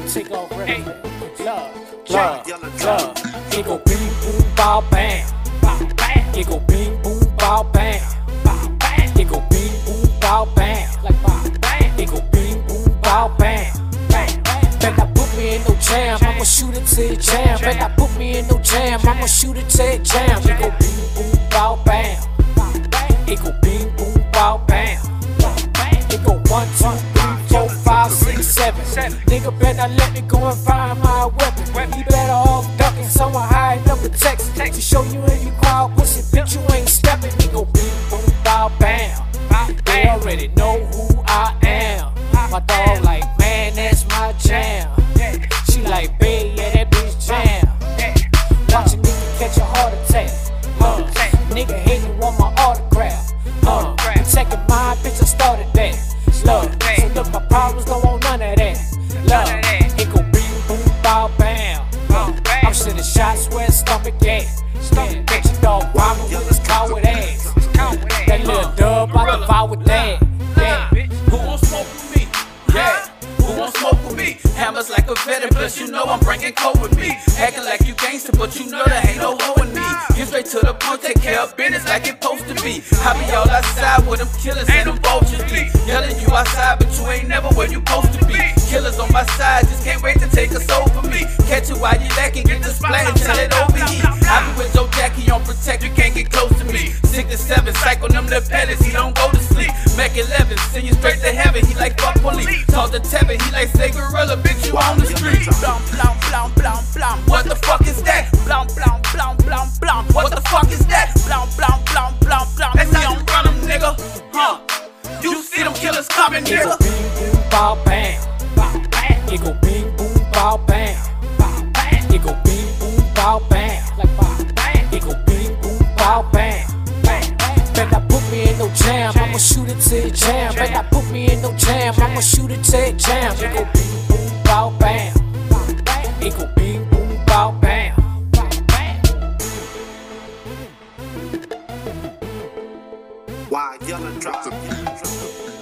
take off ready. Love. It go bing boom bow bam. It go bing boom bow bam. It go bing boom bow bam. It go bing boom bow bam. Bet not put me in no jam, I'ma shoot it till it jam. Bet not put me in no jam, I'ma shoot it till it jam. It go bing boom bow bam. It go bing boom bow bam. It go 1, 2, 3, 4, 5, 6, 7. Nigga better let me go and find my weapon. You better off ducking somewhere high enough to text to show you in you crowd pussy, bitch you ain't stepping. It go bing boom bow bam. They already know who I am. My dog like, man, that's my jam. She like, babe, yeah, that bitch jam. Watch a nigga catch a heart attack. Nigga hating want my autograph. Protecting my bitch, I started that. Love, so look, my problems don't want none of that. Love, it go bing boom bow bam. I'm sending shots where his stomach at. Bitch, your dog rhyming with his coward ass. That little dub, I devour that. Who won't smoke with me? Yeah. Who won't smoke with me? Hammers like a veteran, plus you know I'm bringing coke with me. Acting like you gangster, but you know there ain't no hoe in me. Get straight to the point, take care of business like it's supposed to be. I be all outside with them killers and them vultures be yelling you outside, but you ain't never where you supposed to be. Killers on my side, just can't wait to take a soul for me. Catch you while you lacking, get the splat until it overheat. I be with Joe Jackie on protect, you can't get close to me. 6 to 7, psych on them little pellets, he don't go to sleep. Mac 11, send you straight to heaven, he like fuck police. Talk to Tevin, he like say gorilla, bitch you on the street. Blum, blum, blum, blum, blum. What the fuck is that? Blum, blum, blum, blum, blum. What the fuck is that? Blum, blum, blum, blum, blum. That's how you run them, nigga. You see them killers coming, nigga. It go bing boom bow bam. It go bing boom bow bam. It go bing boom bow bam. It go bing boom bow bam. Bet not put me in no jam, I'ma shoot it till it jam. Bet not put me in no jam, I'ma shoot it till it jam. It go bing boom bow bam. It go bing boom bow bam. Why yelling drop?